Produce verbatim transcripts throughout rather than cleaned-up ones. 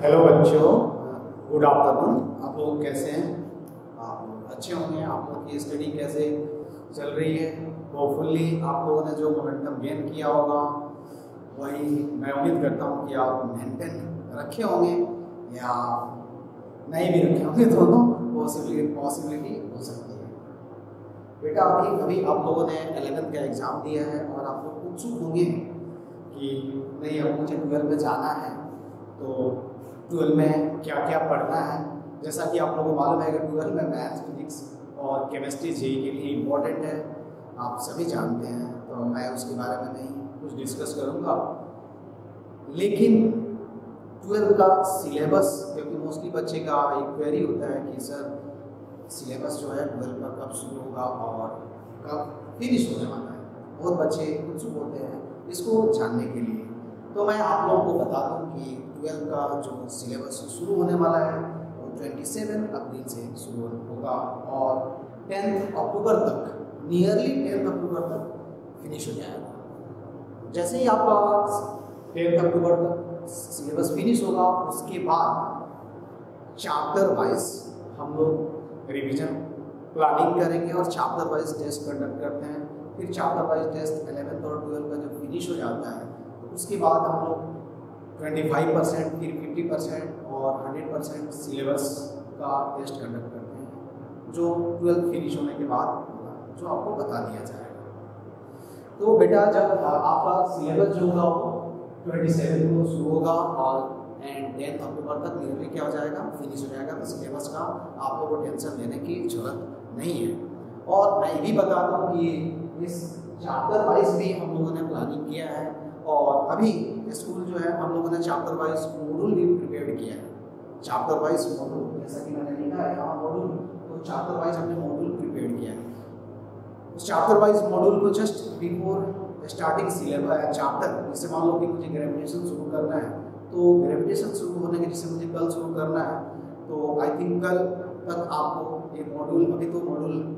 Hello बच्चों, good afternoon. आप लोग कैसे हैं? आप लोग अच्छे होंगे। आप लोग की स्टडी कैसे चल रही है? होपफुली आप लोगों ने जो मोमेंटम गेन किया होगा वही मैं उम्मीद करता हूँ कि आप मेंटेन रखे होंगे या नहीं भी रखे होंगे। दोनों पॉसिबिलिटी पॉसिबिलिटी हो सकती है। बेटा अभी अभी आप लोगों ने एलेवेंथ का एग्ज़ाम दिया है और आप लोग उत्सुक होंगे कि नहीं अब मुझे ट्वेल्व में जाना है तो ट्वेल्व में क्या क्या पढ़ना है। जैसा कि आप लोगों को मालूम है कि ट्वेल्व में मैथ्स, फिजिक्स और केमिस्ट्री जेई के लिए इम्पोर्टेंट है, आप सभी जानते हैं, तो मैं उसके बारे में नहीं कुछ डिस्कस करूँगा। लेकिन ट्वेल्व का सिलेबस, क्योंकि मोस्टली बच्चे का एक क्वेरी होता है कि सर सिलेबस जो है ट्वेल्व का कब शुरू होगा और कब फिनिश होने वाला है। बहुत बच्चे उत्सुक होते हैं इसको जानने के लिए। तो मैं आप लोगों को बता दूं कि ट्वेल्व का जो सिलेबस शुरू होने वाला है वो सत्ताईस अप्रैल से शुरू होगा और टेंथ अक्टूबर तक, नियरली टेंथ अक्टूबर तक फिनिश हो जाएगा। जैसे ही आपका टेंथ अक्टूबर तक सिलेबस फिनिश होगा उसके बाद चैप्टर वाइज हम लोग रिवीजन प्लानिंग करेंगे और चैप्टर वाइज टेस्ट कंडक्ट करते हैं। फिर चैप्टर वाइज टेस्ट इलेवेंथ और ट्वेल्व का जब फिनिश हो जाता है तो उसके बाद हम लोग पच्चीस परसेंट, फिर पचास परसेंट और सौ परसेंट सिलेबस का टेस्ट कंडक्ट करते हैं, जो ट्वेल्व फिनिश होने के बाद होगा, जो आपको बता दिया जाएगा। तो बेटा जब आपका सिलेबस जो होगा वो सत्ताईस को शुरू होगा और एंड टेंथ अक्टूबर तक नियरली क्या हो जाएगा, फिनिश हो जाएगा। तो सिलेबस का आप लोगों को टेंशन लेने की जरूरत नहीं है। और मैं ये भी बता दूँ कि इस चैप्टर वाइज भी हम लोगों ने प्लानिंग किया है और अभी स्कूल जो है हम लोगों ने चैप्टर वाइज मॉड्यूल भी प्रिपेयर किया है। चैप्टर वाइज मॉड्यूल, जैसा कि मैंने लिखा है यहाँ मॉड्यूल, तो चैप्टर वाइज हमने मॉड्यूल प्रिपेयर किया है। उस चैप्टर वाइज मॉड्यूल को just before starting syllabus chapter, जैसे मान लो कि मुझे ग्रेविटेशन शुरू करना है तो ग्रेविटेशन शुरू होने के जैसे मुझे कल शुरू करना है तो आई थिंक कल तक आपको ये मॉड्यूल, अभी तो मॉड्यूल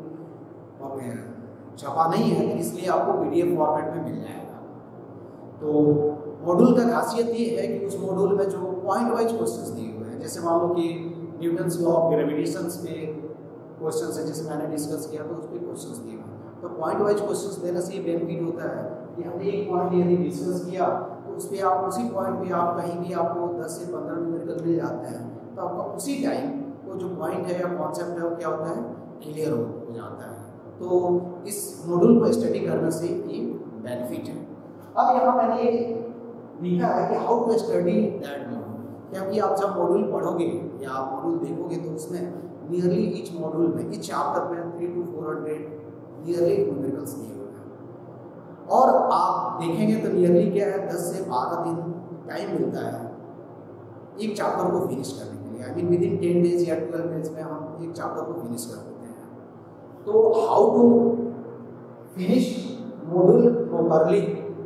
छपा नहीं है इसलिए आपको पीडीएफ फॉर्मेट में मिल जाएगा। तो मॉड्यूल का खासियत ये है कि उस मॉड्यूल में जो पॉइंट वाइज क्वेश्चंस दिए हुए हैं, जैसे मान लो कि न्यूटन्स लॉ ऑफ ग्रेविटेशन पे क्वेश्चंस है, जैसे मैंने डिस्कस किया तो उस पर क्वेश्चंस दिए हुए हैं। तो पॉइंट वाइज क्वेश्चंस देने से ये बेनिफिट होता है कि हमने एक पॉइंट यदि डिस्कस किया तो उस पर आप उसी पॉइंट पे आप कहीं भी आपको दस से पंद्रह न्यूमेरिकल मिल जाते हैं, तो आपका उसी टाइम वो जो पॉइंट है या कॉन्सेप्ट है वो क्या होता है, क्लियर हो जाता है। तो इस मॉड्यूल को स्टडी करने से ये बेनिफिट है। अब यहाँ मैंने ये लिखा है कि how to study that module, क्योंकि आप जब मॉड्यूल पढ़ोगे या आप मॉड्यूल देखोगे तो उसमें नियरली ईच मॉड्यूल में, ईच चैप्टर में three two four hundred nearly numericals दिए हुए हैं और आप देखेंगे तो नियरली क्या है, दस से बारह दिन टाइम मिलता है एक चैप्टर को फिनिश करने के लिए। I mean within ten days या ट्वेल्व डेज में हम एक चैप्टर को फिनिश कर देते हैं। तो how to finish module properly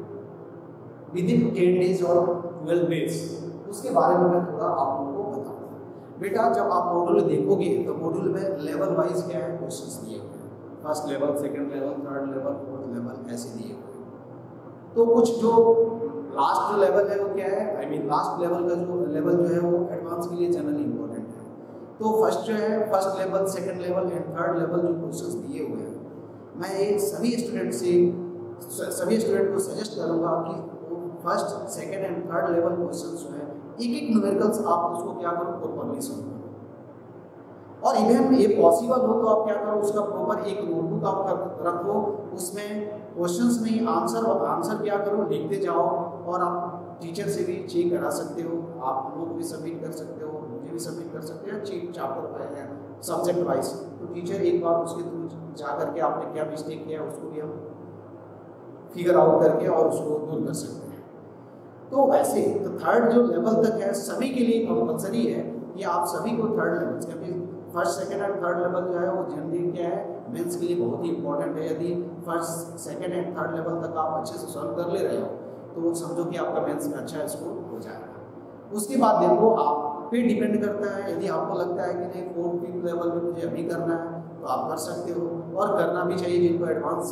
within ten days और ट्वेल्व डेज, उसके बारे में मैं थोड़ा आप लोगों को बताऊंगा। बेटा जब आप मॉड्यूल देखोगे तो मॉड्यूल में लेवल वाइज क्या है, क्वेश्चंस दिए हुए हैं, first level, second level, third level, fourth level, ऐसे दिए हुए हैं। तो कुछ जो लास्ट जो लेवल है वो क्या है, आई मीन लास्ट लेवल का जो लेवल जो है वो एडवांस के लिए जनरली इंपॉर्टेंट है। तो फर्स्ट जो है first level, second level and third level जो क्वेश्चंस दिए हुए हैं, मैं ये सभी स्टूडेंट से सभी स्टूडेंट को सजेस्ट करूंगा कि first, second and third level questions जो है एक एक न्यूमेरिकल्स आप उसको क्या करो, प्रॉपरली सॉल्व करो। और इवन ये पॉसिबल हो तो आप क्या करो, उसका प्रॉपर एक नोटबुक आप रखो, उसमें क्वेश्चंस में आंसर और आंसर क्या करो लिखते जाओ और आप टीचर से भी चेक करा सकते हो, आप लोग भी सबमिट कर सकते हो, मुझे भी सबमिट कर सकते हो check chapter wise, subject wise. तो टीचर एक बार उसके थ्रू जा करके आपने क्या मिस्टेक किया उसको भी हम फिगर आउट करके और उसको दूर कर सकते हैं। तो वैसे तो थर्ड जो लेवल तक है सभी के लिए कंपलसरी है कि आप सभी को थर्ड लेवल से, अभी first, second and third level जो है वो जनरली क्या है, मेंस के लिए बहुत ही इंपॉर्टेंट है। यदि first, second and third level तक आप अच्छे से सॉल्व कर ले रहे हो तो समझो कि आपका मेंस में अच्छा स्कोर हो जाएगा। उसके बाद देखो आप पे डिपेंड करता है, यदि आपको लगता है कि नहीं फोर्थ फिफ्थ लेवल में मुझे अभी करना है तो आप कर सकते हो, और करना भी चाहिए। जिनको एडवांस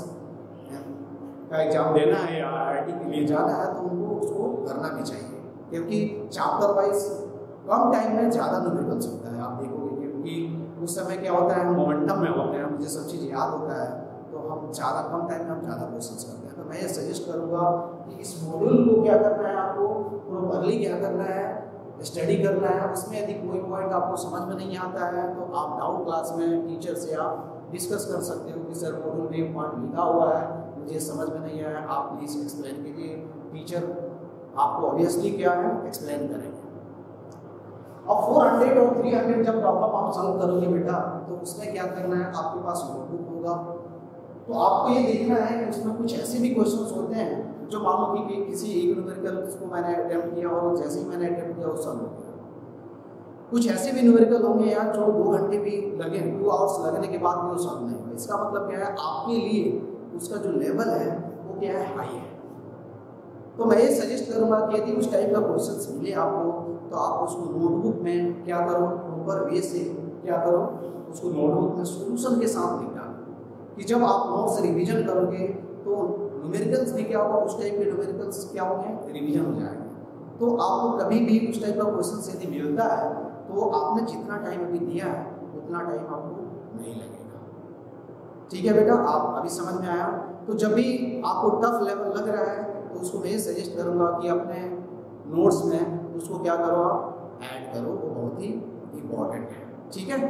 का एग्जाम देना है या आई आई टी के लिए जाना है तो उनको उसको करना भी चाहिए, क्योंकि चैप्टर वाइज कम टाइम में ज़्यादा न्यूमेरिकल्स होता है। आप देखोगे क्योंकि उस समय क्या होता है, हम मोमेंटम में होते हैं, मुझे सब चीज़ याद होता है, तो हम ज़्यादा कम टाइम में हम ज़्यादा क्वेश्चंस करते हैं। तो मैं ये सजेस्ट करूँगा कि इस मॉड्यूल को क्या करना है, आपको प्रॉपर्ली क्या करना है, स्टडी करना है। उसमें यदि कोई पॉइंट आपको समझ में नहीं आता है तो आप डाउट क्लास में टीचर से आप डिस्कस कर सकते हो कि सर मॉड्यूल में पॉइंट लिखा हुआ है, मुझे समझ में नहीं आया, आप प्लीज़ एक्सप्लेन कीजिए। टीचर आपको ऑब्वियसली क्या है एक्सप्लेन करेंगे। अब फोर हंड्रेड और थ्री हंड्रेड जब प्रॉब्लम आप सॉल्व करोगे बेटा, तो उसमें क्या करना है, आपके पास नोटबुक होगा, तो आपको ये देखना है कि उसमें कुछ ऐसे भी क्वेश्चंस होते हैं जो मान लो कि किसी एक न्यूमेरिकल को मैंने अटेम्प्ट किया और जैसे ही मैंने अटेम्प्ट किया वो सॉल्व हो गया। कुछ ऐसे भी न्यूमेरिकल होंगे यार जो दो घंटे भी लगे, टू आवर्स लगने के बाद भी वो सॉल्व नहीं हुआ। इसका मतलब क्या है, आपके लिए उसका जो लेवल है वो क्या है, हाई है। तो मैं ये सजेस्ट करूँगा कि यदि उस टाइप का क्वेश्चंस मिले आपको, तो आप उसको नोटबुक में क्या करो, प्रॉपर वे से क्या करो, उसको नोटबुक में सोल्यूशन के साथ लिख डालो कि जब आप नोट्स रिवीजन करोगे तो न्यूमेरिकल्स भी क्या होगा, उस टाइप के न्यूमेरिकल्स क्या होंगे, रिवीजन हो जाएंगे। तो आपको कभी भी उस टाइप का क्वेश्चन यदि मिलता है तो आपने जितना टाइम अभी दिया है उतना टाइम आपको नहीं लगेगा। ठीक है बेटा, आप अभी समझ में आया। तो जब भी आपको टफ लेवल लग रहा है तो उसको मैं सजेस्ट करूँगा कि अपने नोट्स में उसको क्या करो, आप ऐड करो, वो बहुत ही इम्पोर्टेंट है। ठीक है,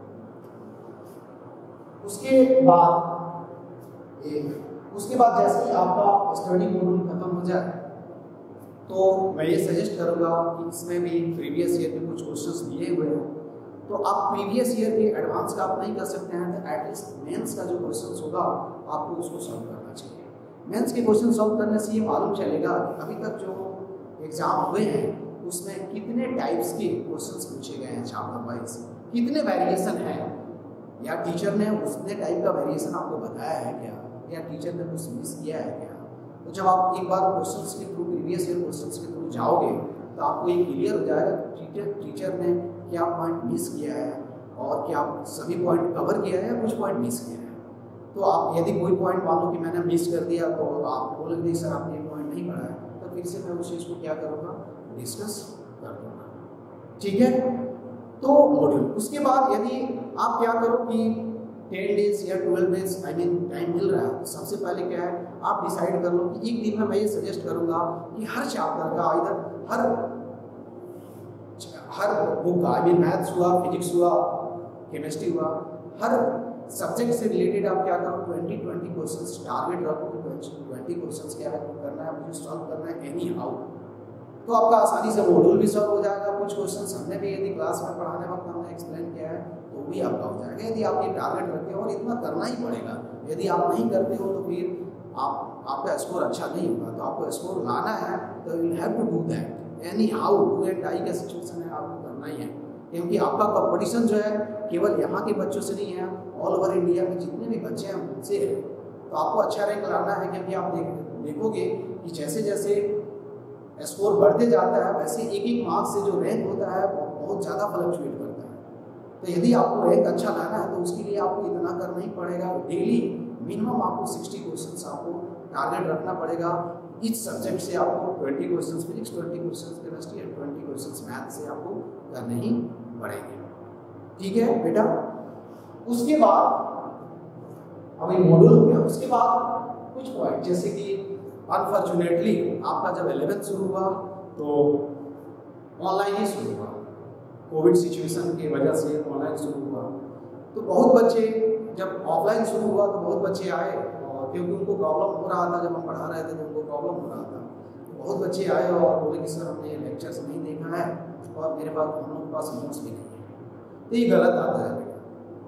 उसके बाद एक उसके बाद जैसे ही आपका स्टडी मॉड्यूल खत्म हो जाए तो मैं ये सजेस्ट करूँगा कि इसमें भी प्रीवियस ईयर के कुछ क्वेश्चंस दिए हुए हैं, तो आप प्रीवियस ईयर के एडवांस का आप नहीं कर सकते हैं, तो एटलीस्ट मेंस का जो क्वेश्चंस होगा आपको उसको सॉल्व करना चाहिए। मेंस के क्वेश्चन सॉल्व करने से ये मालूम चलेगा कि अभी तक जो एग्जाम हुए हैं उसमें कितने टाइप्स के क्वेश्चंस पूछे गए हैं, चैप्टर वाइज कितने वेरिएशन है, या टीचर ने उतने टाइप का वेरिएशन आपको बताया है क्या, या टीचर ने कुछ मिस किया है क्या। तो जब आप एक बार क्वेश्चंस के थ्रू, प्रीवियस ईयर क्वेश्चंस के थ्रू जाओगे तो आपको ये क्लियर हो जाएगा टीचर टीचर ने क्या पॉइंट मिस किया है और क्या सभी पॉइंट कवर किया है या कुछ पॉइंट मिस किया है। तो आप यदि कोई पॉइंट मान लो कि मैंने मिस कर दिया तो आप बोलेंगे सर आपने ये पॉइंट नहीं पढ़ा है, तो फिर से मैं उस चीज़ को क्या करूँगा, डिस्कस कर दूँगा। ठीक है, तो मॉड्यूल उसके बाद यदि आप क्या करो कि टेन डेज या twelve days I mean time मिल रहा है, सबसे पहले क्या है आप डिसाइड कर लो कि एक दिन में मैं ये सजेस्ट करूँगा कि हर चैप्टर का इधर हर हर बुक का, आई मीन मैथ्स हुआ, फिजिक्स हुआ, केमिस्ट्री हुआ, हर सब्जेक्ट से रिलेटेड आप क्या करो ट्वेंटी ट्वेंटी क्वेश्चंस टारगेट रखो कि ट्वेंटी क्वेश्चंस क्या है करना है, मुझे सॉल्व करना है एनी हाउ। तो आपका आसानी से मॉड्यूल भी सॉल्व हो जाएगा। कुछ क्वेश्चंस हमने भी यदि क्लास में पढ़ाने वक्त हमने एक्सप्लेन किया है तो भी आपका हो जाएगा, यदि आप ये टारगेट रखें, और इतना करना ही पड़ेगा। यदि आप नहीं करते हो तो फिर आप आपका स्कोर अच्छा नहीं होगा। तो आपको स्कोर लाना है तो you have to do that anyhow, do and die का सिचुएशन है, आपको करना ही है, क्योंकि आपका कंपटीशन जो है केवल यहाँ के बच्चों से नहीं है, ऑल ओवर इंडिया में जितने भी बच्चे हैं उनसे है। तो आपको अच्छा रैंक लाना है, क्योंकि आप देख देखोगे कि जैसे जैसे स्कोर बढ़ते जाता है वैसे एक एक मार्क्स से जो रैंक होता है बहुत ज़्यादा फ्लक्चुएट करता है। तो यदि आपको रैंक अच्छा लाना है तो उसके लिए आपको इतना करना ही पड़ेगा, डेली मिनिमम आपको सिक्सटी क्वेश्चंस आपको टारगेट रखना पड़ेगा। इच सब्जेक्ट से आपको twenty questions physics, twenty questions chemistry and twenty questions math से आपको करने ही पड़ेंगे। ठीक है बेटा, उसके बाद अभी मॉड्यूल हो गया, उसके बाद कुछ पॉइंट जैसे कि अनफॉर्चुनेटली आपका जब इलेवेंथ शुरू हुआ तो ऑनलाइन ही शुरू हुआ, कोविड सिचुएशन की वजह से ऑनलाइन शुरू हुआ। तो बहुत बच्चे जब ऑफलाइन शुरू हुआ तो बहुत बच्चे आए, और क्योंकि उनको प्रॉब्लम हो रहा था, जब हम पढ़ा रहे थे तो उनको प्रॉब्लम हो रहा था, तो बहुत बच्चे आए और बोले कि सर हमने ये लेक्चर्स नहीं देखा है और मेरे पास हम लोग के पास नोट्स भी नहीं है। तो ये गलत आता है बेटा,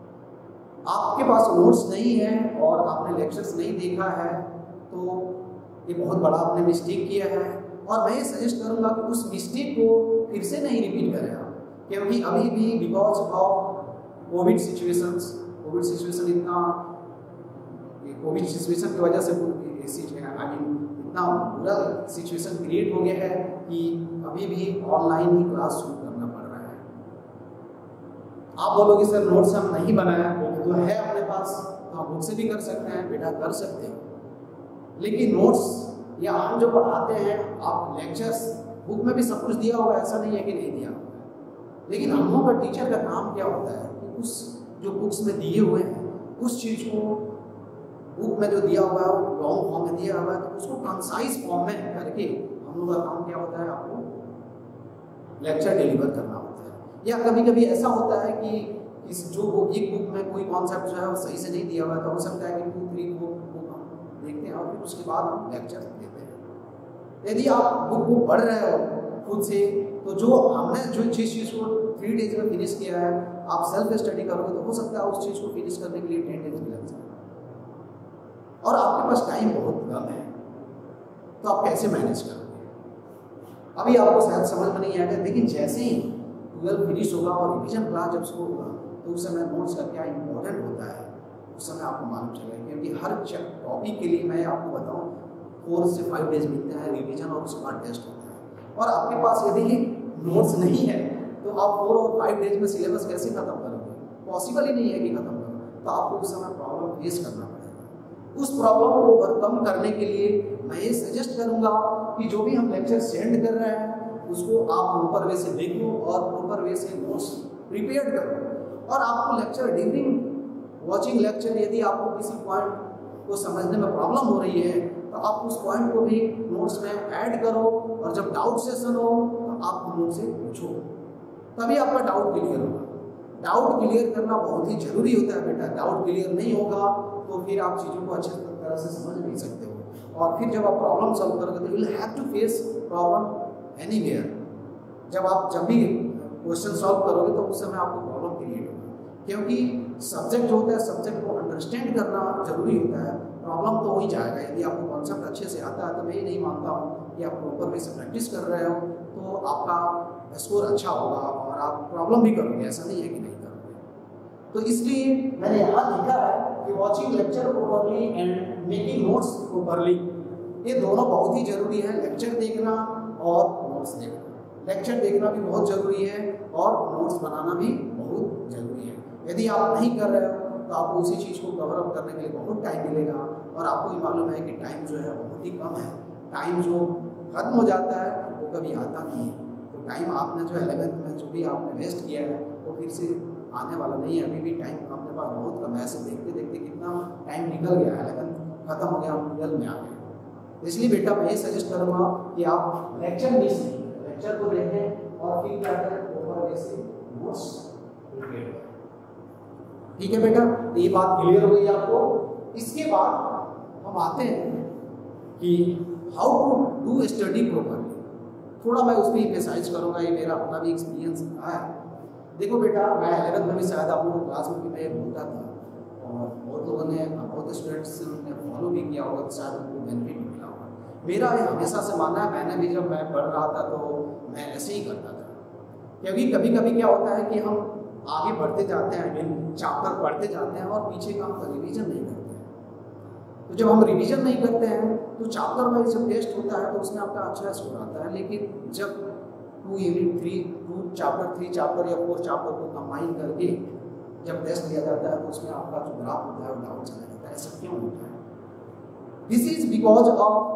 आपके पास नोट्स नहीं है और आपने लेक्चर्स नहीं देखा है तो ये बहुत बड़ा आपने मिस्टेक किया है। और मैं ये सजेस्ट करूँगा कि उस मिस्टेक को फिर से नहीं रिपीट करें आप, क्योंकि अभी भी because of covid situations covid situation इतना कोविड सिचुएशन की वजह से आई मीन इतना बुरा सिचुएशन क्रिएट हो गया है कि अभी भी ऑनलाइन ही क्लास शुरू करना पड़ रहा है। आप बोलोगे सर नोट्स हम नहीं बनाया, वो तो है अपने पास, तो आप बुक से भी कर सकते हैं बेटा, कर सकते हैं, लेकिन नोट्स या हम जो पढ़ाते हैं आप लेक्चर्स बुक में भी सब कुछ दिया हुआ, ऐसा नहीं है कि नहीं दिया हुआ। लेकिन हम लोग का टीचर का काम क्या होता है कि उस जो बुक्स में दिए हुए हैं उस चीज़ को, बुक में जो दिया हुआ है वो लॉन्ग फॉर्म में दिया हुआ है, तो उसको कंसाइज फॉर्म में करके हम लोग का काम क्या होता है, आपको लेक्चर डिलीवर करना होता है। या कभी कभी ऐसा होता है कि इस जो एक बुक में कोई कॉन्सेप्ट जो है वो सही से नहीं दिया हुआ है, तो हो सकता है कि टू थ्री फोर बुक हम देखते हैं और फिर उसके बाद हम लेक्चर देते हैं। यदि आप बुक को पढ़ रहे हो खुद से, तो जो हमने जो चीज़ चीज़ को थ्री डेज में फिनिश किया है, आप सेल्फ स्टडी करोगे तो हो सकता है उस चीज़ को फिनिश करने के लिए टेन डेज भी लग जाए और आपके पास टाइम बहुत कम है, तो आप कैसे मैनेज करोगे? अभी आपको शायद समझ में नहीं आएगा, लेकिन जैसे ही ट्वेल्व फिनिश होगा और रिवीजन क्लास जब शुरू होगा तो उस समय नोट्स का क्या इंपॉर्टेंट होता है उस समय आपको मालूम चलेगा। क्योंकि हर टॉपिक के लिए मैं आपको बताऊं फोर से फाइव डेज मिलते हैं रिवीजन और उसके बाद टेस्ट होता है, और आपके पास यदि नोट्स नहीं है तो आप फोर और फाइव डेज में सिलेबस कैसे खत्म करोगे? पॉसिबल ही नहीं है कि खत्म करो, तो आपको उस समय प्रॉब्लम फेस करना पड़ेगा। उस प्रॉब्लम को ओवरकम करने के लिए मैं ये सजेस्ट करूंगा कि जो भी हम लेक्चर सेंड कर रहे हैं उसको आप प्रॉपर वे से देखो और प्रॉपर वे से नोट्स प्रिपेयर करो। और आपको लेक्चर ड्यूरिंग वॉचिंग लेक्चर यदि आपको किसी पॉइंट को समझने में प्रॉब्लम हो रही है तो आप उस पॉइंट को भी नोट्स में ऐड करो, और जब डाउट सेशन हो तो आप नोट से पूछो, तभी आपका डाउट क्लियर होगा। डाउट क्लियर करना बहुत ही जरूरी होता है बेटा। डाउट क्लियर नहीं होगा तो फिर आप चीज़ों को अच्छे तरह से समझ नहीं सकते हो, और फिर जब आप प्रॉब्लम सॉल्व करोगे तो you will have to face problem anywhere. जब आप जब भी क्वेश्चन सॉल्व करोगे तो उस समय आपको प्रॉब्लम क्रिएट होगा, क्योंकि सब्जेक्ट जो होता है सब्जेक्ट को अंडरस्टैंड करना जरूरी होता है। प्रॉब्लम तो हो ही जाएगा यदि आपको कॉन्सेप्ट अच्छे से आता है, तो मैं ये नहीं मानता हूँ कि आप प्रॉपर वे से प्रैक्टिस कर रहे हो तो आपका स्कोर अच्छा होगा और आप प्रॉब्लम भी करोगे, ऐसा नहीं है कि नहीं करोगे। तो इसलिए मैंने यहाँ लिखा है कि watching lecture properly and making notes properly, ये दोनों बहुत ही जरूरी है। लेक्चर देखना और नोट्स देखना, लेक्चर देखना भी बहुत जरूरी है और नोट्स बनाना भी बहुत जरूरी है। यदि आप नहीं कर रहे हो तो आपको उसी चीज़ को कवर अप करने के लिए बहुत टाइम मिलेगा, और आपको ये मालूम है कि टाइम जो है बहुत ही कम है। टाइम जो खत्म हो जाता है वो कभी आता नहीं है। तो टाइम आपने जो एलेवेंथ में जो भी आपने वेस्ट किया है वो फिर से आने वाला नहीं है। अभी भी टाइम आपके पास बहुत कम है। ऐसे देखते देखते कितना टाइम निकल गया, एलेवेंथ खत्म हो गया, हम ट्वेल्व में आ गए। इसलिए बेटा मैं ये सजेस्ट करूँगा कि आप लेक्चर मिस नहीं, लेक्चर को देखें और फिर क्या करें, प्रॉपर वे से नोट्स प्रिपेयर करें। ठीक है बेटा, तो ये बात क्लियर हो गई आपको। इसके बाद हम आते हैं कि how to do study properly. थोड़ा मैं उसमें इम्फेसाइज करूँगा, ये मेरा अपना भी एक्सपीरियंस रहा है। देखो बेटा, मैं इलेवेंथ में भी शायद आप लोगों क्लास में भी मैं बोलता था, और बहुत लोगों ने, बहुत स्टूडेंट्स ने फॉलो भी किया होगा, तो शायद उनको बेनिफिट भी मिला होगा। मेरा ये हमेशा से मानना है, मैंने भी जब मैं पढ़ रहा था तो मैं ऐसे ही करता था, क्योंकि कभी कभी क्या होता है कि हम आगे बढ़ते जाते हैं, मीन चैप्टर पढ़ते जाते हैं और पीछे का हम रिवीजन नहीं करते हैं। तो जब हम रिवीजन नहीं करते हैं तो चैप्टर वाइज जब टेस्ट होता है तो उसमें आपका अच्छा स्कोर आता है, लेकिन जब two unit three two chapter three chapter या फोर चैप्टर को कंबाइन करके जब टेस्ट लिया जाता है तो उसमें आपका जो ग्राफ होता है वो डाउन चला जाता है। ऐसा क्यों होता है? This is because of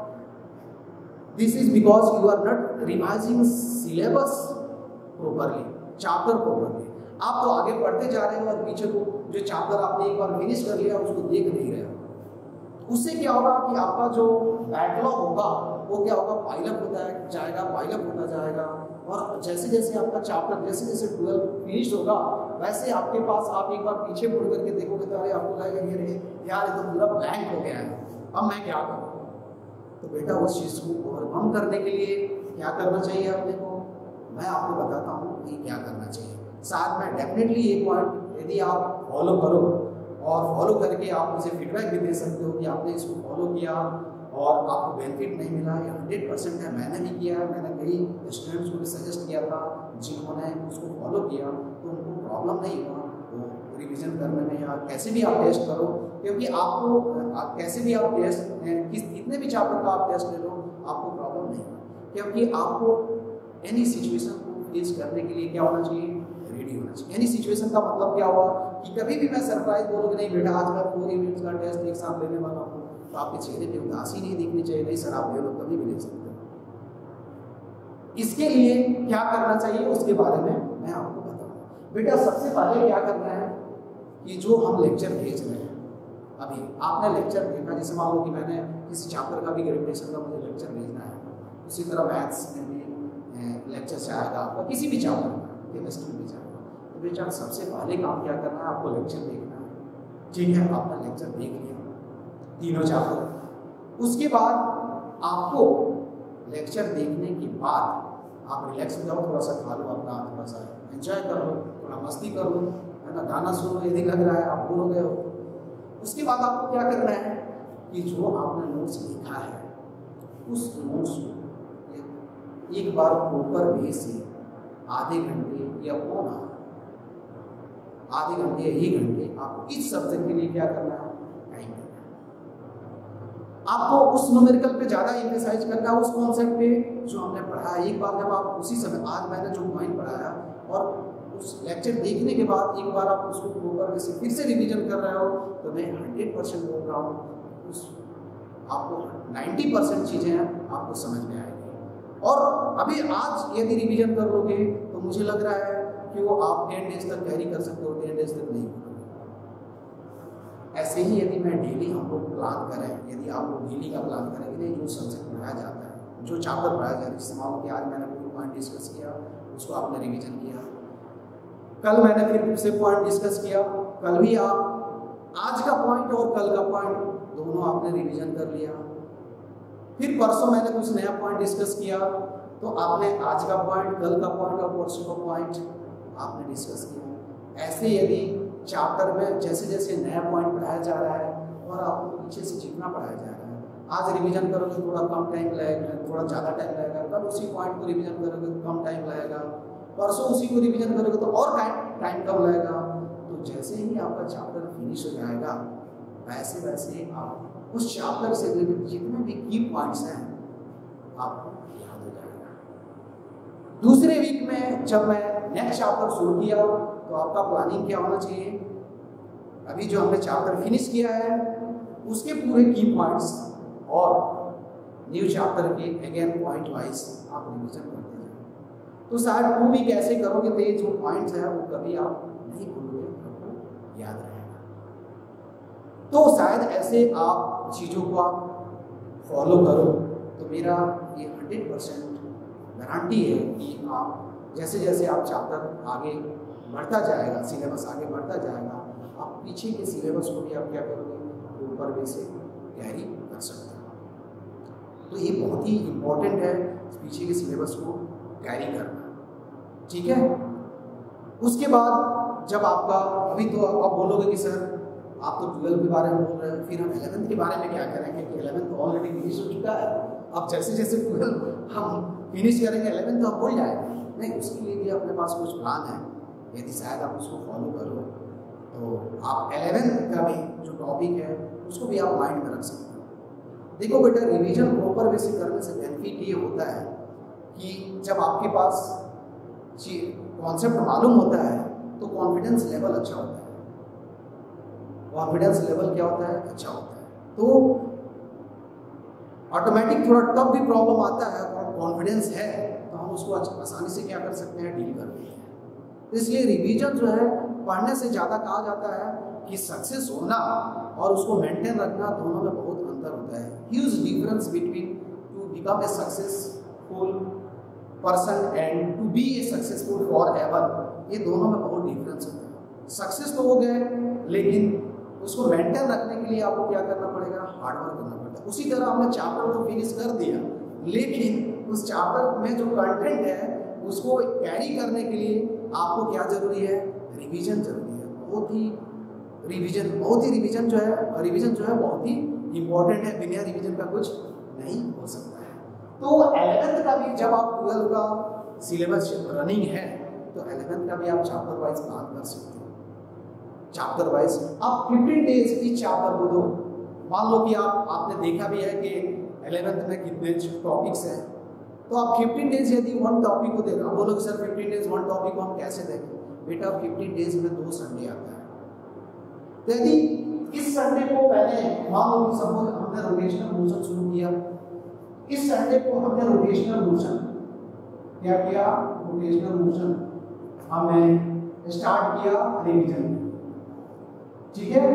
this is because you are not revising syllabus properly, chapter properly. आप तो आगे पढ़ते जा रहे हो और पीछे को जो चैप्टर आपने एक बार फिनिश कर लिया उसको देख नहीं रहे हो। उससे क्या होगा कि आपका जो बैकलॉग होगा वो क्या होगा, पाइलअप होता है जाएगा, पाइलअप होता जाएगा, और जैसे जैसे आपका चैप्टर जैसे जैसे ट्वेल्व फिनिश होगा वैसे आपके पास आप एक बार पीछे मुड़ करके देखोगे तो अरे आपको लगेगा ये यार ये तो पूरा ब्लैंक हो गया है, अब मैं क्या करूँ? तो बेटा उस चीज़ को ओवरकम करने के लिए क्या करना चाहिए अपने को, मैं आपको बताता हूँ कि क्या करना चाहिए। साथ में डेफिनेटली एक पॉइंट यदि आप फॉलो करो और फॉलो करके आप मुझे फीडबैक भी दे सकते हो कि आपने इसको फॉलो किया और आपको बेनिफिट नहीं मिला, ये हंड्रेड परसेंट है। मैंने भी किया है, मैंने कई स्टूडेंट्स को भी सजेस्ट किया था जिन्होंने उसको फॉलो किया तो उनको प्रॉब्लम नहीं हुआ वो रिविजन करने में, या कैसे भी आप टेस्ट करो, क्योंकि आपको आप कैसे भी आप टेस्ट किस कितने भी चैप्टर का आप टेस्ट ले लो आपको प्रॉब्लम नहीं होगा, क्योंकि आपको एनी सिचुएशन को फेस करने के लिए क्या होना चाहिए, रेडी होना चाहिए। एनी सिचुएशन का मतलब क्या हुआ कि कभी भी मैं सरप्राइज बोलूँगा नहीं बेटा आज मैं फोर यूनिट्स का टेस्ट एक साथ लेने वाला हूँ, तो आपके चेहरे पे उदासी नहीं दिखनी चाहिए, नहीं सर आप ले लो, कभी भी ले सकते हो। इसके लिए क्या करना चाहिए उसके बारे में मैं आपको बताऊंगा। बेटा सबसे पहले क्या करना है कि जो हम लेक्चर भेज रहे हैं, अभी आपने लेक्चर देखा, जैसे मान लो कि मैंने किसी चैप्टर का भी ग्रेविटेशन का मुझे लेक्चर भेजना है, उसी तरह मैथ्स में भी लेक्चर से आएगा आपका, किसी भी चैप्टर का, केमिस्ट्री में जाएगा। तो बेटा सबसे पहले काम क्या करना है, आपको लेक्चर देखना है। ठीक है, आपने लेक्चर देख लिया तीनों चैप्टर, उसके बाद आपको लेक्चर देखने के बाद आप रिलैक्स हो जाओ, थोड़ा सा खा लो अपना, थोड़ा सा एंजॉय कर लो, थोड़ा मस्ती कर लो, है ना, गाना सुनो यदि लग रहा है आप बोर हो गए हो। उसके बाद आपको क्या करना है कि जो आपने नोट्स लिखा है उस नोट्स को एक बार प्रॉपर वे से आधे घंटे या पौना आधे घंटे या एक घंटे आपको इस सब्जेक्ट के लिए क्या करना है, टाइम देना है। आपको उस न्यूमेरिकल पे ज़्यादा एम्फेसाइज करना है, उस कॉन्सेप्ट पे जो हमने पढ़ा है। एक बार जब आप उसी समय, आज मैंने जो पॉइंट पढ़ाया और उस लेक्चर देखने के बाद एक बार आप उसको प्रॉपर वे से फिर से रिवीजन कर रहे हो, तो मैं हंड्रेड परसेंट बोल रहा हूँ उस आपको नाइन्टी परसेंट चीज़ें आपको समझ में आएगी। और अभी आज यदि रिवीजन कर लोगे तो मुझे लग रहा है कि वो आप टेन डेज तक कैरी कर सकते हो, टेन डेज तक नहीं करोगे। ऐसे ही यदि मैं डेली हम लोग प्लान करें, यदि आप लोग डेली का प्लान करें कि नहीं, जो सब्जेक्ट पढ़ाया जाता है, जो चैप्टर पढ़ाया जाता है, जिससे मान लो कि आज मैंने कोई पॉइंट डिस्कस किया, उसको आपने रिवीजन किया, कल मैंने फिर से पॉइंट डिस्कस किया, कल भी आप आज का पॉइंट और कल का पॉइंट दोनों आपने रिवीजन कर लिया, फिर परसों मैंने कुछ नया पॉइंट डिस्कस किया, तो आपने आज का पॉइंट, कल का पॉइंट और परसों का पॉइंट आपने डिस्कस किया। ऐसे यदि चैप्टर में जैसे जैसे नया पॉइंट पढ़ाया जा रहा है और आपको पीछे से जितना पढ़ाया जा रहा है, आज रिवीजन करोगे थोड़ा कम टाइम लगेगा, थोड़ा ज़्यादा टाइम लगेगा, कल उसी पॉइंट को रिवीजन करोगे तो कम टाइम लगेगा, परसों उसी को रिवीजन करोगे तो और टाइम टाइम कम लगेगा। तो जैसे ही आपका चैप्टर फिनिश हो जाएगा, वैसे वैसे आप उस चैप्टर से रिलेटेड जितने भी की पॉइंट्स हैं आपको याद हो जाएगा। दूसरे वीक में जब मैं नेक्स्ट चैप्टर शुरू किया तो आपका प्लानिंग क्या होना चाहिए, अभी जो हमने चैप्टर फिनिश किया है उसके पूरे की पॉइंट्स और न्यू चैप्टर के अगेन पॉइंट वाइज आप रिवीजन करते हैं। तो शायद वो भी कैसे करोगे तो ये जो पॉइंट्स है वो कभी आप नहीं भूलोगे, आपको याद रहेगा। तो शायद ऐसे आप चीज़ों को आप फॉलो करो तो मेरा ये हंड्रेड परसेंट गारंटी है कि आप जैसे जैसे आप चैप्टर आगे बढ़ता जाएगा, सिलेबस आगे बढ़ता जाएगा, आप पीछे के सिलेबस को भी आप क्या करोगे, ऊपर वे से कैरी कर सकते हो। तो ये बहुत ही इम्पोर्टेंट है पीछे के सिलेबस को कैरी करना, ठीक है। उसके बाद जब आपका, अभी तो आप बोलोगे कि सर आप तो ट्वेल्व के बारे में बोल रहे हैं, फिर हम इलेवेंथ के बारे में क्या करेंगे, क्योंकि इलेवेंथ तो ऑलरेडी फिनिश हो चुका है, अब जैसे जैसे ट्वेल्व हम फिनिश करेंगे इलेवेंथ तो हम भूल जाएंगे। नहीं, उसके लिए भी अपने पास कुछ प्लान है, यदि शायद आप उसको फॉलो करो तो आप इलेवेंथ का भी जो टॉपिक है उसको भी आप माइंड में रख सकते हो। देखो बेटा, रिवीजन प्रॉपर वे से करने से बेनिफिट ये होता है कि जब आपके पास कॉन्सेप्ट मालूम होता है तो कॉन्फिडेंस लेवल अच्छा होता है। कॉन्फिडेंस लेवल क्या होता है, अच्छा होता है। तो ऑटोमेटिक थोड़ा टफ भी प्रॉब्लम आता है और कॉन्फिडेंस है तो हम उसको आसानी से क्या कर सकते हैं, डील कर लेते हैं। इसलिए रिवीजन जो है पढ़ने से ज़्यादा कहा जाता है कि सक्सेस होना और उसको मेंटेन रखना दोनों में बहुत अंतर होता है। Huge difference between to become a successful person and to be a successful forever, ये दोनों में बहुत डिफरेंस होता है। सक्सेस तो हो गए लेकिन उसको मेंटेन रखने के लिए आपको क्या करना पड़ेगा, हार्डवर्क करना पड़ेगा। उसी तरह हमने चैप्टर तो फिनिश कर दिया, लेकिन उस चैप्टर में जो कंटेंट है उसको कैरी करने के लिए आपको क्या जरूरी है, रिवीजन जरूरी है। बहुत ही रिवीजन बहुत ही रिवीजन जो है रिवीजन जो है बहुत ही इंपॉर्टेंट है, बिना रिवीजन का कुछ नहीं हो सकता है। तो इलेवेंथ का भी जब आप ट्वेल्व का सिलेबस रनिंग है तो इलेवेंथ का भी आप चैप्टर वाइज प्लान कर सकते हो। चैप्टर वाइज आप फिफ्टीन डेज इस चैप्टर को दो। मान लो कि आप आपने देखा भी है कि इलेवेंथ में कितने टॉपिक्स हैं, तो आप फिफ्टीन डेज यदि वन टॉपिक को दे रहे हो, बोलोगे sir fifteen days one topic को हम कैसे देंगे। बेटा फिफ्टीन डेज में दो संडे आता है, तो यदि इस संडे को पहले मान लो कि सपोज हमने रोटेशनल मोशन शुरू किया, इस संडे को हमने रोटेशनल मोशन क्या किया, रोटेशनल मोशन हमने स्टार्ट किया रिवीजन में, ठीक है।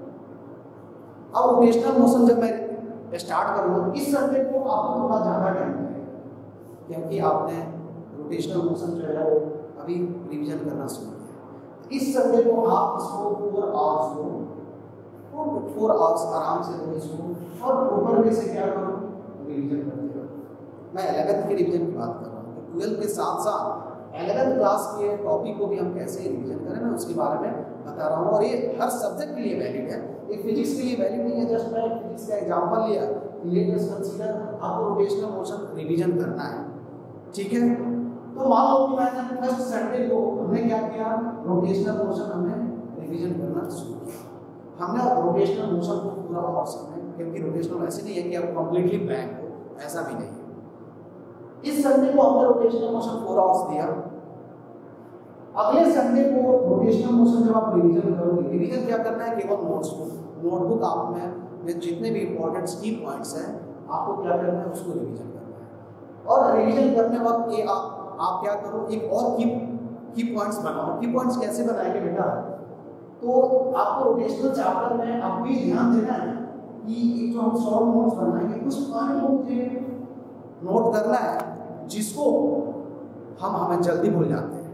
अब रोटेशनल मोशन जब मैं स्टार्ट करूंगा इस संडे को आपको थोड़ा ज्यादा टाइम लगेगा क्योंकि आपने रोटेशनल मोशन जो है वो अभी रिवीजन करना शुरू किया। इस संडे को आप इसको फोर आवर्स को फोर आवर्स आराम से दो इसको और प्रॉपर वे से क्या करो, रिवीजन करते रहो। मैं इलेवेंथ के रिवीजन की बात कर रहा हूँ, तो ट्वेल्थ के साथ साथ इलेवेंथ क्लास के टॉपिक को भी हम कैसे रिवीजन करें मैं उसके बारे में बता रहा हूँ। और ये हर सब्जेक्ट के लिए वैलिड है, ये फिजिक्स के लिए वैलिड नहीं है। जस्ट मैं फिजिक्स का एग्जांपल लिया, लेट कंसीडर आपको रोटेशनल मोशन रिवीजन करना है, ठीक है। तो मान लो कि मैंने फर्स्ट संडे को हमने क्या किया, रोटेशनल मोशन हमने रिवीजन करना शुरू किया। हमने रोटेशनल मोशन को पूरा और समझा, क्योंकि रोटेशनल ऐसे नहीं है कि आप कंप्लीटली ब्लैंक हो, ऐसा भी नहीं है। इस संडे को हमने रोटेशनल मोशन फोर आवर्स दिया। अगले संडे को रोटेशनल मोशन जब आप रिवीजन करोगे, रिवीजन क्या करना है, केवल नोट्स को नोटबुक आप में, में जितने भी इंपॉर्टेंट की पॉइंट्स हैं आपको क्या करना है, उसको रिवीजन करना है। और रिवीजन करने वक्त ये आप आप क्या करो, एक और की की पॉइंट्स बनाओ। की पॉइंट्स कैसे बनाएंगे बेटा, तो आपको रोटेशनल चैप्टर में आप भी ध्यान देना है कि एक जो हम शॉर्ट नोट्स बनाएंगे उस पॉइंट को मुझे नोट करना है जिसको हम हमें जल्दी भूल जाते हैं।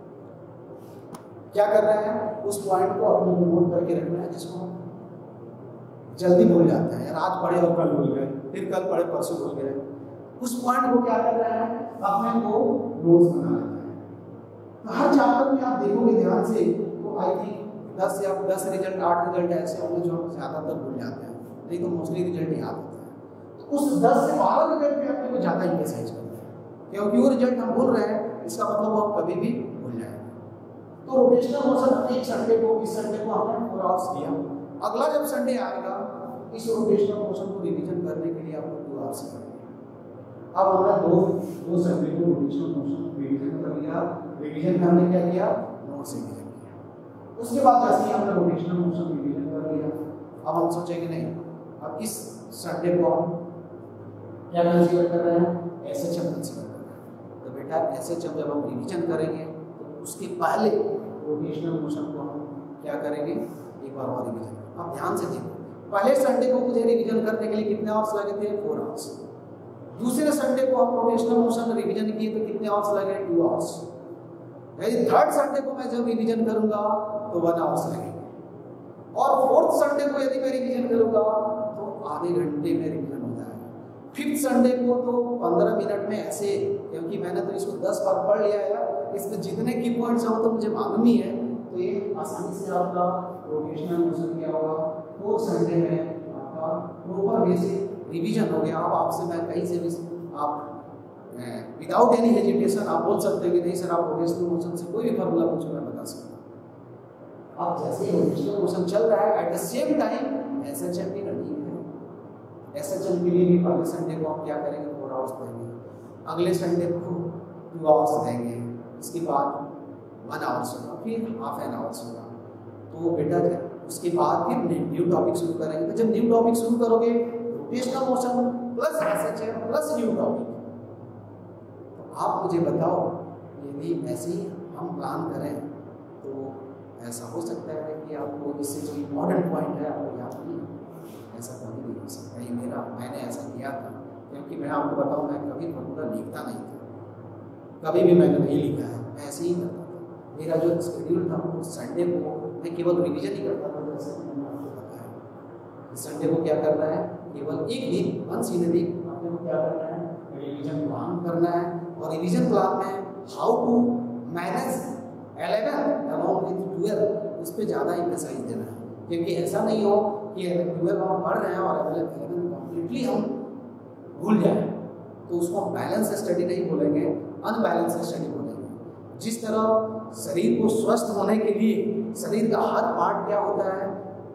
क्या करना है, उस पॉइंट को अपने नोट करके रखना है जिसको जल्दी भूल जाते हैं। यार आज पढ़े और कल भूल गए, फिर कल पढ़े परसों भूल गए। उस पॉइंट को क्या करना है, अपने को नोट्स बना लेना है। तो हर चैप्टर में आप देखोगे ध्यान से, तो आई थिंक दस या दस रिजल्ट आठ रिजल्ट ऐसे होंगे जो हम ज्यादातर भूल जाते हैं, नहीं तो मोस्टली रिजल्ट याद होता है। तो उस दस से बारह रिजल्ट पे अपने को ज्यादा इंपरेसाइज करना है, क्योंकि वो रिजल्ट हम भूल रहे हैं इसका मतलब वो हम कभी भी भूल जाएंगे। तो रोटेशनल मोशन एक संडे को, इस संडे को हमने फोर आवर्स दिया। अगला जब संडे आएगा इस रोटेशनल मोशन को रिवीजन करने के लिए आपको टू आवर्स लगेंगे। अब हमने दो दो संडे को रोटेशनल मोशन रिवीजन कर लिया। रिवीजन में हमने क्या किया, नोट्स रिवीजन किया। उसके बाद जैसे ही हमने रोटेशनल मोशन रिवीजन कर लिया, अब हम सोचेंगे नहीं अब इस संडे को हम क्या कंसीडर कर रहे हैं, एसएचएम कंसीडर कर रहे हैं। तो बेटा एसएचएम जब हम रिवीजन करेंगे तो उसके पहले रोटेशनल मोशन को हम क्या करेंगे, एक बार और रिवीजन। अब ध्यान से देखो, पहले संडे को मुझे रिवीजन करने के लिए कितने आवर्स लगे थे, फोर आवर्स। दूसरे संडे को हम रोटेशनल मोशन रिवीजन किए तो कितने आवर्स लगे, टू आवर्स। यदि थर्ड संडे को मैं जब रिवीजन करूंगा तो वन आवर्स लगेंगे, और फोर्थ संडे को यदि मैं रिवीजन करूंगा तो आधे घंटे में रिवीजन हो जाएगा। फिफ्थ संडे को तो पंद्रह मिनट में ऐसे, क्योंकि मैंने तो इसको दस बार पढ़ लिया है, इसमें जितने की पॉइंट्स हैं तो मुझे मालूम ही है, तो ये आसानी से आपका रोटेशनल मोशन क्या होगा, फोर्थ संडे में आपका प्रॉपर वे से रिवीजन हो गया। अब आपसे मैं कहीं से भी आप विदाउट एनी हेजिटेशन आप बोल सकते हैं कि नहीं सर आप रोटेशनल मोशन से कोई भी फार्मूला पूछो मैं बता सकता। आप जैसे ही रोटेशनल मोशन चल रहा है at the same time SHM भी रनिंग है। एसएचएम के लिए भी पहले संडे को हम क्या करेंगे, फोर आवर्स देंगे। अगले संडे को टू आवर्स देंगे, इसके बाद वन आवर्स होगा, फिर हाफ एन आवर्स होगा। तो बेटा उसके बाद फिर न्यू टॉपिक शुरू करेंगे। तो जब न्यू टॉपिक शुरू करोगे rotational motion plus SHM plus new topic, तो आप मुझे बताओ यदि ऐसे ही हम प्लान करें तो ऐसा हो सकता है कि आपको इससे जो इम्पोर्टेंट पॉइंट है आपको याद नहीं है, ऐसा कभी नहीं हो सकता। ये मेरा मैंने ऐसा किया था, क्योंकि मैं आपको बताऊँ मैं कभी फॉर्मूला लिखता नहीं था, कभी भी मैंने नहीं लिखा है, मैं ऐसे ही करता था। मेरा जो शेड्यूल था वो संडे को मैं केवल रिवीजन ही करता था, जैसे मैंने आपको बताया। संडे को क्या करना है, केवल एक दिन वंस इन अ वीक आपने को क्या करना है, रिवीजन प्लान करना है। और रिवीजन प्लान में how to manage eleven along with twelve, उस पर ज़्यादा इम्फेसाइज देना है, क्योंकि ऐसा नहीं हो कि ट्वेल्व हम पढ़ रहे हैं और इलेवन कम्प्लीटली हम भूल जाएं। तो उसको हम बैलेंस स्टडी नहीं बोलेंगे, अनबैलेंस स्टडी बोलेंगे। जिस तरह शरीर को स्वस्थ होने के लिए शरीर का हर पार्ट क्या होता है,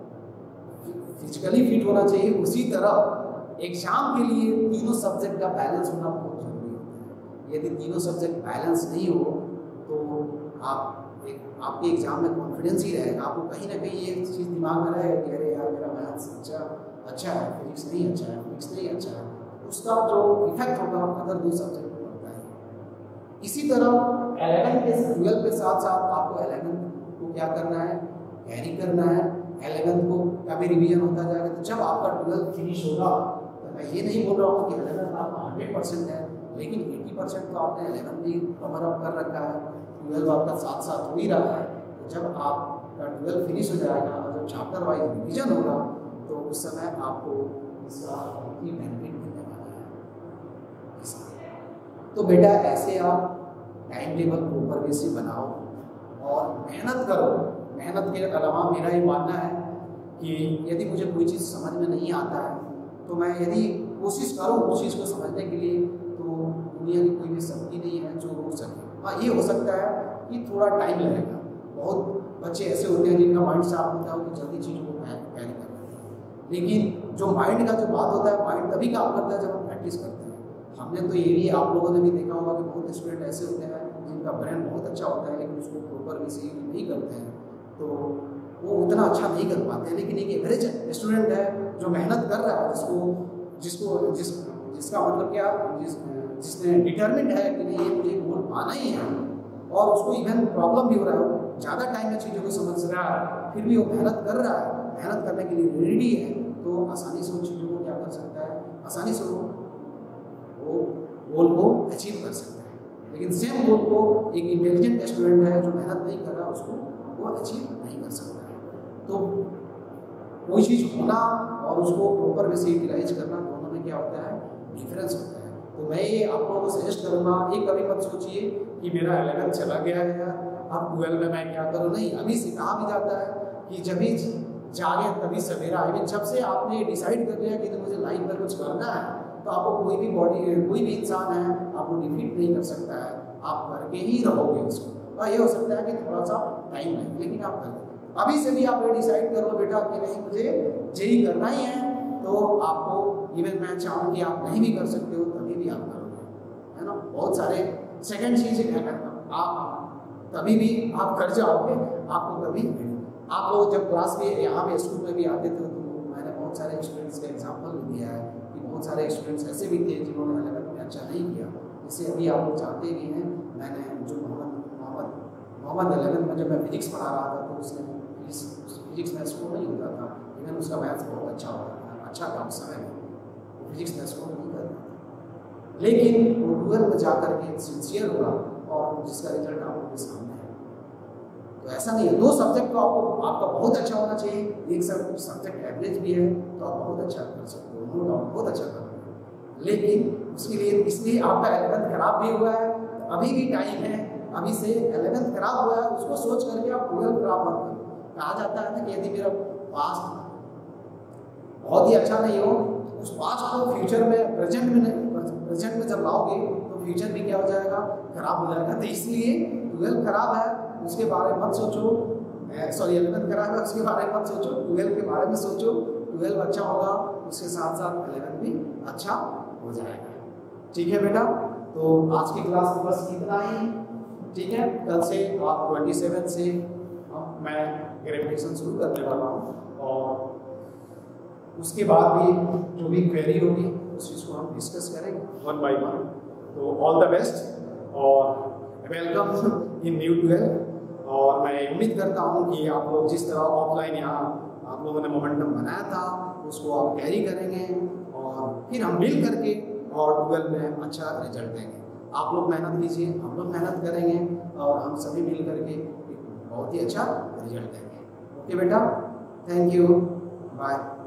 फिजिकली फिट होना चाहिए, उसी तरह एग्जाम के लिए तीनों सब्जेक्ट का बैलेंस होना बहुत जरूरी होता है। यदि तीनों सब्जेक्ट बैलेंस नहीं हो तो आप एक आपके एग्जाम में कॉन्फिडेंस ही रहेगा, आपको कहीं ना कहीं ये चीज़ दिमाग में रहेगा कि अरे यार मेरा मैथ्स अच्छा अच्छा है, फिजिक्स नहीं अच्छा है, फिजिक्स नहीं अच्छा है, उसका जो इफेक्ट होगा अदर दो सब्जेक्ट में पड़ता है। इसी तरह इलेवन के ट्वेल्व के साथ साथ आपको इलेवन को क्या करना है, कैरी करना है। इलेवन को कभी रिवीजन होता जाएगा। तो जब आपका ट्वेल्व फिनिश होगा तो मैं ये नहीं बोल रहा हूँ कि इलेवन आपका हंड्रेड परसेंट है, लेकिन एटी परसेंट तो आपने इलेवन भी कवर अप कर रखा है, ट्वेल्व आपका साथ साथ हो ही रहा है। तो जब आपका ट्वेल्व फिनिश हो जाएगा और जब चैप्टर वाइज रिवीजन होगा तो उस समय आपको इसका ही बेनिफिट मिलने वाला है इसका। तो बेटा ऐसे आप टाइम टेबल प्रॉपर वे से बनाओ और मेहनत करो। मेहनत के अलावा मेरा ये मानना है कि यदि मुझे कोई चीज़ समझ में नहीं आता है तो मैं यदि कोशिश करूँ उस चीज़ को समझने के लिए, तो दुनिया की कोई भी शक्ति नहीं है जो रोक सके। हाँ, ये हो सकता है कि थोड़ा टाइम लगेगा। बहुत बच्चे ऐसे होते हैं जिनका माइंड साफ होता है, वो जल्दी चीज़ों को कैरी कर लेते हैं। लेकिन जो माइंड का जो बात होता है, माइंड तभी काम करता है जब हम प्रैक्टिस करते हैं। हमने तो ये भी आप लोगों ने भी देखा होगा कि बहुत स्टूडेंट ऐसे होते हैं जिनका ब्रेन बहुत अच्छा होता है लेकिन उसको प्रॉपर वे से नहीं करते हैं तो वो उतना अच्छा नहीं कर पाते हैं। लेकिन एक एवरेज स्टूडेंट है जो मेहनत कर रहा है, जिसको जिसको जिस जिसका मतलब क्या जिस जिसने डिटर्मिंड है कि नहीं ये मुझे गोल पाना ही है, और उसको इवन प्रॉब्लम भी हो रहा है, ज़्यादा टाइम में चीज़ों को समझ रहा है, फिर भी वो मेहनत कर रहा है, मेहनत करने के लिए रेडी है, तो आसानी से उन चीज़ों को क्या कर सकता है, आसानी से वो वो गोल को अचीव कर सकता है। लेकिन सेम गोल को एक इंटेलिजेंट स्टूडेंट है जो मेहनत नहीं कर रहा, उसको वो अचीव नहीं कर सकता है। तो कोई चीज़ होना और उसको प्रॉपर वे से यूटिलाइज करना, दोनों में क्या होता है, डिफरेंस होता है। तो मैं ये आप लोगों को सजेस्ट करूँगा, एक कभी मत सोचिए कि मेरा इलेवन चला गया है यार, अब ट्वेल्व में मैं क्या करूँ। नहीं, अभी से कहा भी जाता है कि जब भी जागे तभी सवेरा। आई मीन जब से आपने डिसाइड कर लिया कि तो मुझे लाइफ में कुछ करना है, तो आपको कोई भी बॉडी कोई भी इंसान है आपको डिफीट नहीं कर सकता है, आप करके ही रहोगे उसको। और ये हो सकता है कि थोड़ा सा टाइम लगे, लेकिन आप कर लेंगे। अभी से भी आप ये डिसाइड कर लो बेटा कि नहीं मुझे जेई करना ही है, तो आपको इवन मैं चाहूँ कि आप नहीं भी कर सकते हो तभी भी आप करोगे, है ना। बहुत सारे सेकंड चीज़ है, आप तभी भी आप कर जाओगे, आपको कभी आप लोग जब क्लास में यहाँ पे स्कूल में भी आते थे तो मैंने बहुत सारे स्टूडेंट्स का एग्जाम्पल भी दिया है कि बहुत सारे स्टूडेंट्स ऐसे भी थे जिन्होंने इलेवन में अच्छा नहीं किया। जैसे अभी आप लोग जानते भी हैं, मैंने जो मोहम्मद मोहम्मद मोहम्मद इलेवन में जब मैं फिजिक्स पढ़ा रहा था तो उसने फिजिक्स में स्कोर नहीं होता था, इवन उसका मैथ्स बहुत अच्छा होता था, अच्छा था उस समय में, फिजिक्स में स्कोर नहीं करता था। लेकिन वो ट्वेल्व में जा करके सिंसियर हुआ और जिसका रिजल्ट आप लोगों के सामने है। तो ऐसा नहीं है, दो सब्जेक्ट तो आपको आपका बहुत अच्छा होना चाहिए, एक सब सब्जेक्ट एवरेज भी है तो आप बहुत अच्छा कर सकते हो, नो डाउट बहुत अच्छा कर रहे हो। लेकिन उसके लिए इसलिए आपका इलेवेंथ खराब भी हुआ है, अभी भी टाइम है, अभी से इलेवेंथ खराब हुआ है उसको सोच करके आप ट्वेल्व खराब मत करो। कहा जाता है ना कि यदि मेरा पास्ट बहुत ही अच्छा नहीं हो, उस पास्ट को फ्यूचर में प्रेजेंट में प्रेजेंट में जब लाओगे तो फ्यूचर भी क्या हो जाएगा, खराब हो जाएगा। तो इसलिए ट्वेल्व खराब है उसके बारे में मत सोचो, सॉरी इलेवेंथ खराब है उसके बारे में मत सोचो, ट्वेल्व के बारे में सोचो। ट्वेल्व अच्छा होगा उसके साथ साथ इलेवन भी अच्छा हो जाएगा। ठीक है बेटा, तो आज की क्लास में बस इतना ही। ठीक है, कल से आप ट्वेंटी सेवन से मैं ग्रेविटेशन शुरू करने वाला हूँ और उसके बाद भी जो भी क्वेरी होगी उस चीज़ को हम डिस्कस करेंगे वन बाय वन। तो ऑल द बेस्ट और वेलकम इन न्यू ट्वेल्व। और मैं उम्मीद करता हूँ कि आप लोग जिस तरह ऑफलाइन यहाँ आप लोगों ने मोमेंटम बनाया था उसको आप कैरी करेंगे और फिर हम मिल करके और ट्वेल्व में अच्छा रिजल्ट देंगे। आप लोग मेहनत कीजिए, हम लोग मेहनत करेंगे और हम सभी मिल करके बहुत ही अच्छा रिजल्ट देंगे। ओके बेटा, थैंक यू, बाय।